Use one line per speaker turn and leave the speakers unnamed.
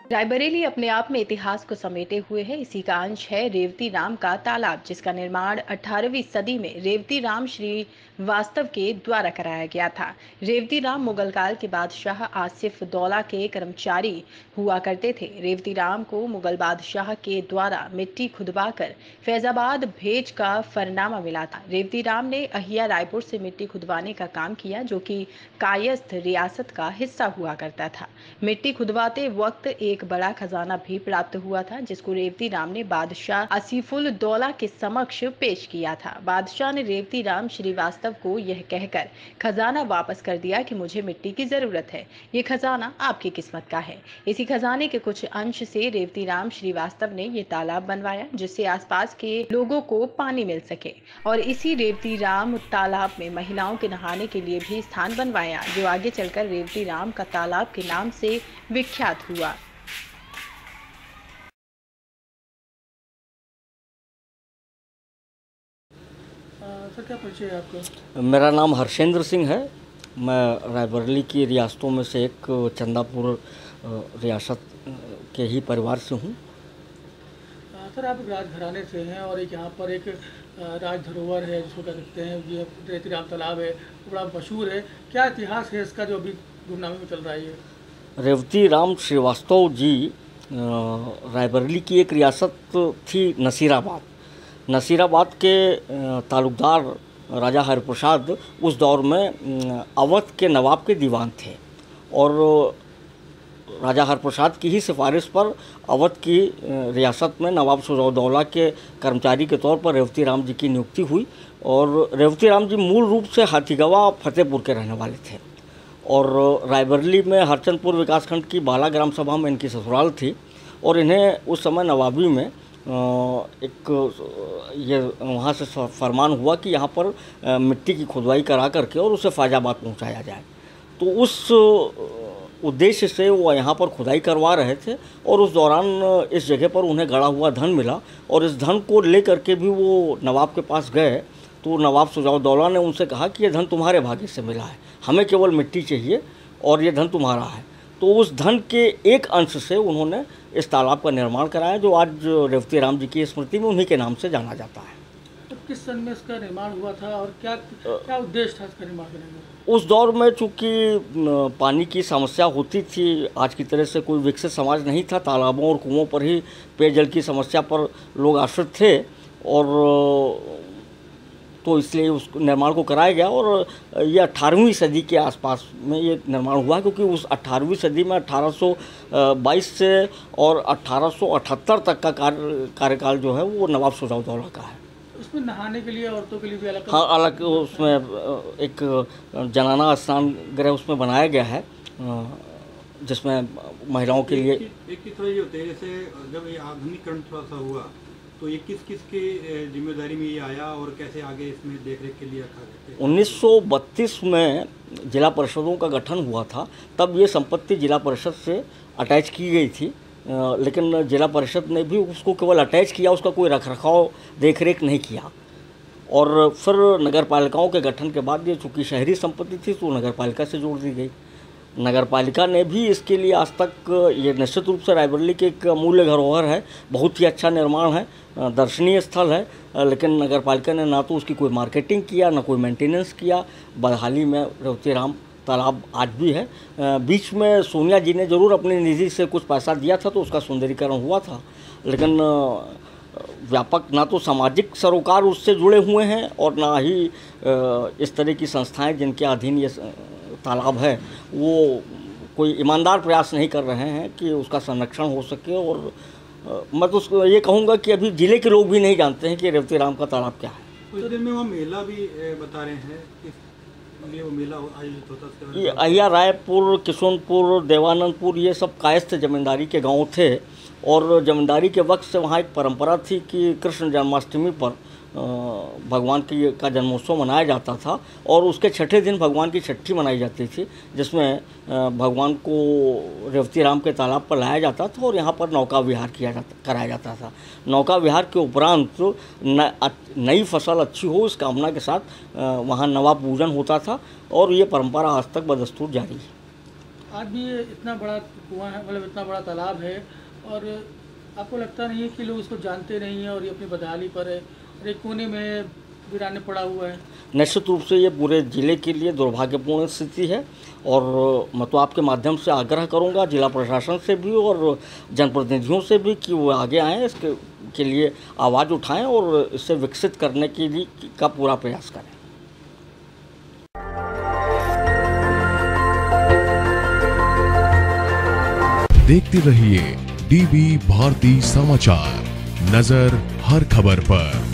रायबरेली अपने आप में इतिहास को समेटे हुए है। इसी का अंश है रेवती राम का तालाब, जिसका निर्माण 18वीं सदी में रेवती राम श्रीवास्तव के द्वारा कराया गया था। रेवती राम मुगल काल के बादशाह आसिफ दौला के कर्मचारी हुआ करते थे। रेवती राम को मुगल बादशाह के द्वारा मिट्टी खुदवाकर फैजाबाद भेज का फरनामा मिला था। रेवती राम ने अहिया रायपुर से मिट्टी खुदवाने का काम किया, जो कि कायस्थ रियासत का हिस्सा हुआ करता था। मिट्टी खुदवाते वक्त एक बड़ा खजाना भी प्राप्त हुआ था, जिसको रेवती राम ने बादशाह आसिफुल दौला के समक्ष पेश किया था। बादशाह ने रेवती राम श्रीवास्तव को यह कहकर खजाना वापस कर दिया कि मुझे मिट्टी की जरूरत है, ये खजाना आपकी किस्मत का है। इसी खजाने के कुछ अंश से रेवती राम श्रीवास्तव ने ये तालाब बनवाया, जिससे आसपास के लोगों को पानी मिल सके। और इसी रेवती राम तालाब में महिलाओं के नहाने के लिए भी स्थान बनवाया, जो आगे चलकर रेवती राम का तालाब के नाम से विख्यात हुआ।
सर, क्या परिचय है आपका?
मेरा नाम हर्षेंद्र सिंह है। मैं रायबरेली की रियासतों में से एक चंदापुर रियासत के ही परिवार से हूँ।
सर, आप एक राजघराने से हैं और एक यहाँ पर एक राज धरोहर है जिसको कह सकते हैं, ये रेवती राम तालाब है, वो बड़ा मशहूर है। क्या इतिहास है इसका जो अभी गुमनामी में चल रहा है ये?
रेवती राम श्रीवास्तव जी रायबरेली की एक रियासत थी नसीराबाद। नसीराबाद के तालुकदार राजा हरिप्रसाद उस दौर में अवध के नवाब के दीवान थे और राजा हरप्रसाद की ही सिफारिश पर अवध की रियासत में नवाब सुजाउद्दौला के कर्मचारी के तौर पर रेवती राम जी की नियुक्ति हुई। और रेवती राम जी मूल रूप से हाथीगवा फतेहपुर के रहने वाले थे और रायबरेली में हरचंदपुर विकासखंड की बाला ग्राम सभा में इनकी ससुराल थी। और इन्हें उस समय नवाबी में एक ये वहाँ से फरमान हुआ कि यहाँ पर मिट्टी की खुदवाई करा करके और उसे फैजाबाद पहुँचाया जाए। तो उस उद्देश्य से वो यहाँ पर खुदाई करवा रहे थे और उस दौरान इस जगह पर उन्हें गड़ा हुआ धन मिला और इस धन को ले करके भी वो नवाब के पास गए। तो नवाब सुजाउद्दौला ने उनसे कहा कि ये धन तुम्हारे भाग्य से मिला है, हमें केवल मिट्टी चाहिए और ये धन तुम्हारा है। तो उस धन के एक अंश से उन्होंने इस तालाब का निर्माण कराया, जो आज रेवती राम जी की स्मृति में उन्हीं के नाम से जाना जाता है।
तो किस सन में इसका निर्माण हुआ था और क्या क्या उद्देश्य था इसका निर्माण करने का?
उस दौर में चूँकि पानी की समस्या होती थी, आज की तरह से कोई विकसित समाज नहीं था, तालाबों और कुओं पर ही पेयजल की समस्या पर लोग आश्रित थे और तो इसलिए उस निर्माण को कराया गया। और ये 18वीं सदी के आसपास में ये निर्माण हुआ, क्योंकि उस 18वीं सदी में 1822 से और 1878 तक का कार्यकाल जो है वो नवाब सुजाउद्दौला का है।
उसमें नहाने के लिए औरतों के लिए भी अलग?
हाँ, अलग उसमें एक जनाना स्नान गृह उसमें बनाया गया है, जिसमें महिलाओं के लिए।
एक की थोड़ा ये होते हैं, जैसे जब ये आधुनिकीकरण थोड़ा सा हुआ तो ये किस किस की जिम्मेदारी में ये आया और कैसे आगे इसमें देखरेख के लिए रखा गया?
1932 में जिला परिषदों का गठन हुआ था, तब ये संपत्ति जिला परिषद से अटैच की गई थी, लेकिन जिला परिषद ने भी उसको केवल अटैच किया, उसका कोई रखरखाव देखरेख नहीं किया। और फिर नगर पालिकाओं के गठन के बाद ये चूँकि शहरी संपत्ति थी तो नगर पालिका से जोड़ दी गई। नगर पालिका ने भी इसके लिए आज तक, ये निश्चित रूप से रायबरेली की एक अमूल्य धरोहर है, बहुत ही अच्छा निर्माण है, दर्शनीय स्थल है, लेकिन नगर पालिका ने ना तो उसकी कोई मार्केटिंग किया, ना कोई मेंटेनेंस किया। बदहाली में रेवती राम तालाब आज भी है। बीच में सोनिया जी ने ज़रूर अपनी निधि से कुछ पैसा दिया था तो उसका सुंदरीकरण हुआ था, लेकिन व्यापक ना तो सामाजिक सरोकार उससे जुड़े हुए हैं और ना ही इस तरह की संस्थाएं जिनके अधीन ये तालाब है वो कोई ईमानदार प्रयास नहीं कर रहे हैं कि उसका संरक्षण हो सके। और मैं तो उसको ये कहूँगा कि अभी ज़िले के लोग भी नहीं जानते हैं कि रेवती राम का तालाब क्या है।
कुछ दिन में वो मेला भी बता रहे हैं, इसलिए वो मेला आयोजित होता है।
ये अहिया रायपुर, किशनपुर, देवानंदपुर ये सब कायस्थ जमींदारी के गांव थे और जमींदारी के वक्त से वहाँ एक परंपरा थी कि कृष्ण जन्माष्टमी पर भगवान का जन्मोत्सव मनाया जाता था और उसके छठे दिन भगवान की छठी मनाई जाती थी, जिसमें भगवान को रेवती राम के तालाब पर लाया जाता था और यहाँ पर नौका विहार कराया जाता था। नौका विहार के उपरांत नई फसल अच्छी हो इस कामना के साथ वहाँ नवा पूजन होता था और ये परंपरा आज तक बदस्तूर जारी है।
आज भी ये इतना बड़ा कुआं है, मतलब इतना बड़ा तालाब है, और आपको लगता नहीं है कि लोग इसको जानते नहीं हैं और ये अपनी बदहाली पर है और एक कोने में वीराने पड़ा हुआ है।
निश्चित रूप से ये पूरे ज़िले के लिए दुर्भाग्यपूर्ण स्थिति है और मैं तो आपके माध्यम से आग्रह करूंगा जिला प्रशासन से भी और जनप्रतिनिधियों से भी कि वो आगे आएँ, इसके के लिए आवाज़ उठाएं और इसे विकसित करने के लिए का पूरा प्रयास करें।
देखते रहिए डीबी भारती समाचार, नजर हर खबर पर।